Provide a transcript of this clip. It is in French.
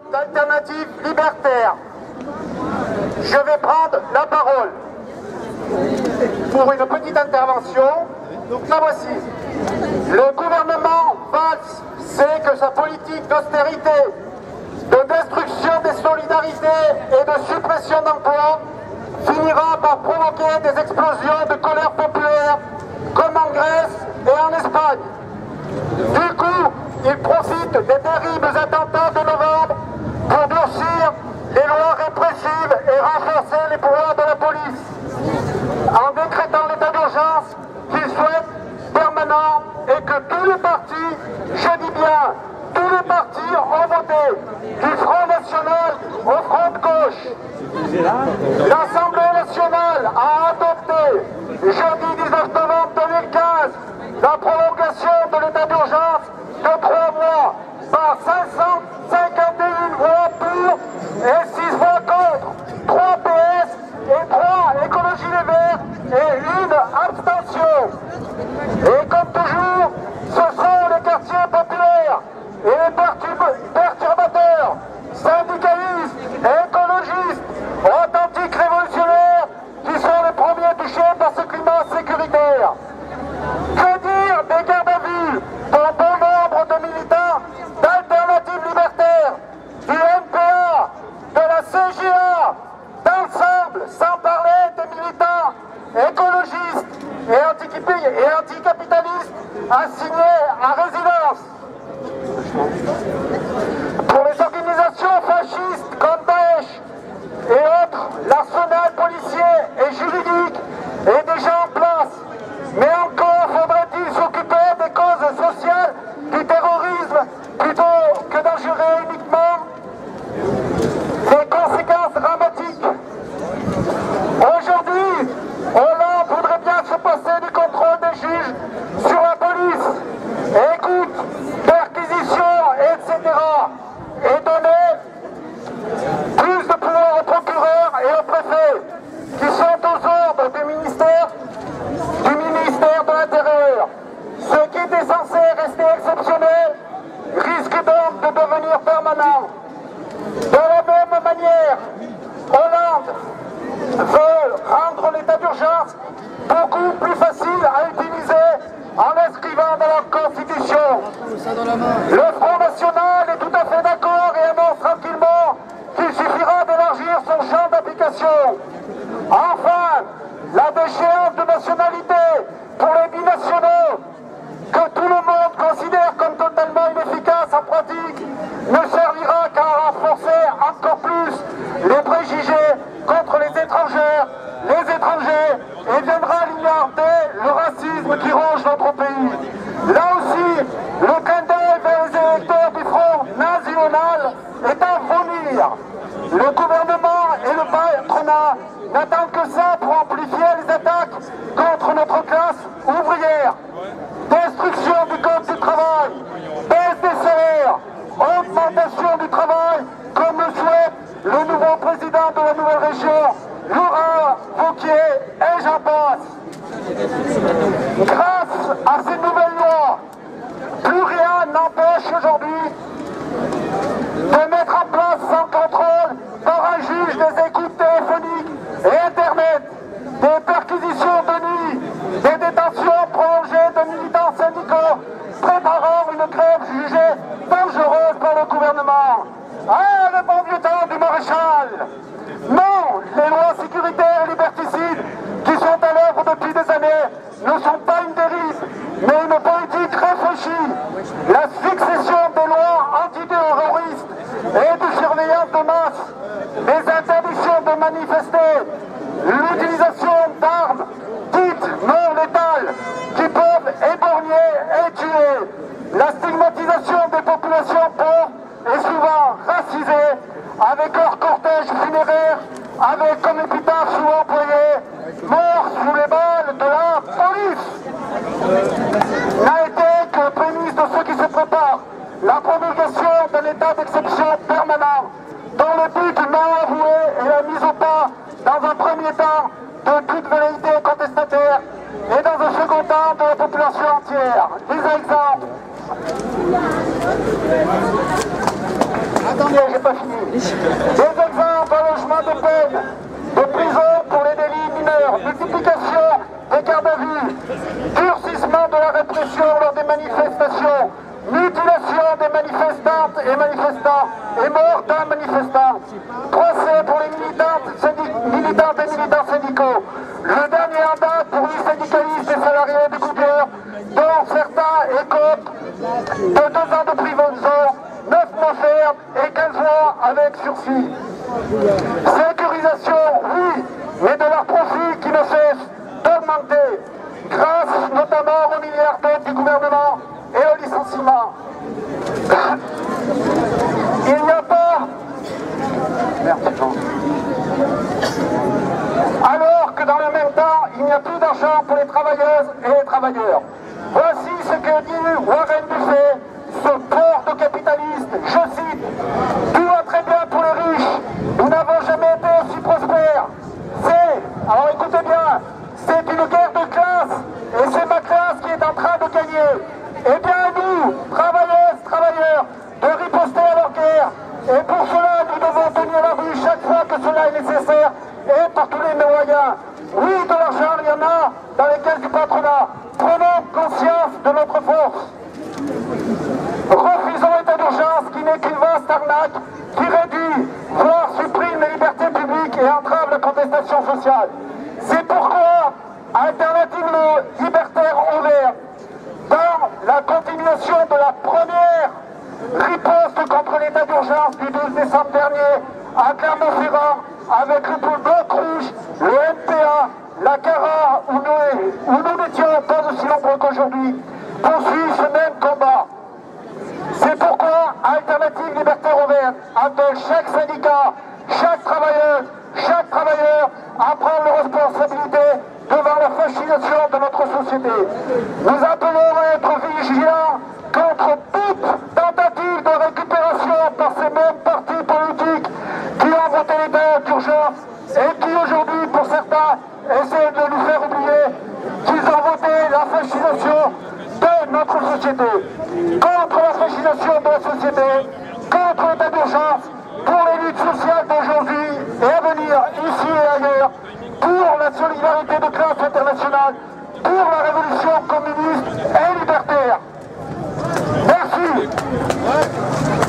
d'Alternative Libertaire. Je vais prendre la parole pour une petite intervention. Donc la voici. Le gouvernement Valls sait que sa politique d'austérité, de destruction des solidarités et de suppression d'emplois finira par provoquer des explosions de colère populaire comme en Grèce et en Espagne. Du coup, il profite des terribles attentats de novembre pour durcir les lois répressives et renforcer les pouvoirs de la police, en décrétant l'état d'urgence qu'il souhaite permanent et que tous les partis, je dis bien, tous les partis ont voté, du Front National au Front de Gauche. L'Assemblée nationale a adopté, jeudi 19 novembre 2015, la prolongation de l'état d'urgence de 3 mois par 551 voix pour et 6 voix contre, 3 PS et 3 Écologie Les Verts et 1 abstention. Et comme toujours, ce sont les quartiers populaires et les perturbateurs, syndicalistes et écologistes, authentiques révolutionnaires qui sont les premiers touchés par ce climat sécuritaire. Que dire des gardes à vue pour bon nombre de militants d'Alternative Libertaire, du NPA, de la CGA, d'ensemble, sans parler des militants écologistes et anticapitalistes assignés à résidence. Pour les organisations fascistes comme Daesh et autres, l'arsenal policier et juridique est déjà en place. Mais encore faudrait-il s'occuper des causes sociales du terrorisme plutôt que d'en jurer uniquement les conséquences dramatiques. Aujourd'hui, Hollande voudrait bien se passer du contrôle des juges sur la police. Écoute, perquisition, etc. Et donner plus de pouvoir aux procureurs et aux préfets qui sont aux ordres du ministère de l'Intérieur. Ce qui était censé rester exceptionnel risque donc de devenir permanent. De la même manière, Hollande veut rendre l'état d'urgence beaucoup plus facile à utiliser en l'inscrivant dans la Constitution. Le Front National est tout à fait d'accord et annonce tranquillement qu'il suffira d'élargir son champ d'application. Enfin, la déchéance de nationalité pour les binationaux, que tout le monde considère comme totalement inefficace en pratique, ne servira qu'à renforcer encore plus les préjugés contre les étrangers et viendra alimenter le racisme qui ronge notre pays. Là aussi, le clin d'œil vers les électeurs du Front National est à vomir. Le gouvernement et le patronat n'attendent que ça pour amplifier les attaques contre notre classe ouvrière. Destruction du code du travail, baisse des salaires, augmentation du travail, comme le souhaite le nouveau président de la nouvelle région, Laurent Wauquiez, et j'en passe. Grâce à ces nouvelles lois, plus rien n'empêche aujourd'hui de mettre en place sans contrôle par un juge des écoutes téléphoniques et Internet, des perquisitions de nuit, des détentions prolongées de militants syndicaux préparant une grève jugée dangereuse par le gouvernement. Ah, le bon vieux temps du maréchal! Non, les lois sécuritaires et liberticides qui sont à l'œuvre depuis des années ne sont pas une dérive, mais une politique réfléchie. La succession des lois antiterroristes et de surveillance de masse, les interdictions de manifester, l'utilisation d'armes dites non létales qui peuvent éborgner et tuer, la stigmatisation des populations pauvres et souvent racisées avec leur cortège funéraire, avec comme épitaphe souvent employé, mort sous les balles de la police, n'a été que prémisse de ce qui se prépare, la promulgation d'un état d'exception permanent, dont le but non avoué est la mise au pas, dans un premier temps, de toute velléité contestataire, et dans un second temps, de la population entière. Des exemples. Attendez, n'est pas fini. Des exemples, allongement de peine, de prison pour les délits mineurs, multiplication des gardes à vue, durcissement de la répression lors des manifestations, mutilation des manifestantes et manifestants et mort d'un manifestant, procès pour les militantes et militants syndicaux, le dernier en date pour les syndicalistes et salariés de Goodyear, dont certains écopent de 2 ans de prison, 9 mois ferme et 15 mois avec sursis. Sécurisation, oui, mais de leurs profits qui ne cessent d'augmenter, grâce notamment aux milliards d'aides du gouvernement et au licenciement. Il n'y a pas... Merci Jean. Alors que dans le même temps, il n'y a plus d'argent pour les travailleuses et les travailleurs. Voici ce que dit Warren Buffett, ce port de capitaliste, je cite, « Tout va très bien pour les riches, nous n'avons jamais été aussi prospères. C'est, alors écoutez bien, c'est une guerre de classe, et c'est ma classe qui est en train de gagner. Eh bien nous, travailleuses, travailleurs, de riposter à leur guerre, et pour cela nous devons tenir la rue chaque fois que cela est nécessaire, et par tous les moyens. Oui, de l'argent, il y en a dans les caisses du patronat. Prenons conscience de notre force. Refusons l'état d'urgence qui n'est qu'une vaste arnaque qui réduit, voire supprime les libertés publiques et entrave la contestation sociale. C'est pourquoi Alternative Libertaire Ouverte, dans la continuation de la première riposte contre l'état d'urgence du 12 décembre dernier à Clermont-Ferrand, avec le Bloc Rouge, le NPA, la CARA, où nous n'étions pas aussi nombreux qu'aujourd'hui, poursuit ce même combat. C'est pourquoi Alternative Libertaire Ouverte appelle chaque syndicat, chaque travailleur à prendre leurs responsabilités devant la fascination de notre société. Nous appelons à être vigilants contre toute tentative de récupération par ces mêmes partis politiques qui ont voté l'état d'urgence et qui aujourd'hui, pour certains, essaient de nous faire oublier qu'ils ont voté la fascination de notre société, contre la fascination de la société, contre l'état d'urgence, pour les luttes sociales d'aujourd'hui et à venir, ici et ailleurs, pour la solidarité de classe internationale, pour la révolution communiste et libertaire. Merci.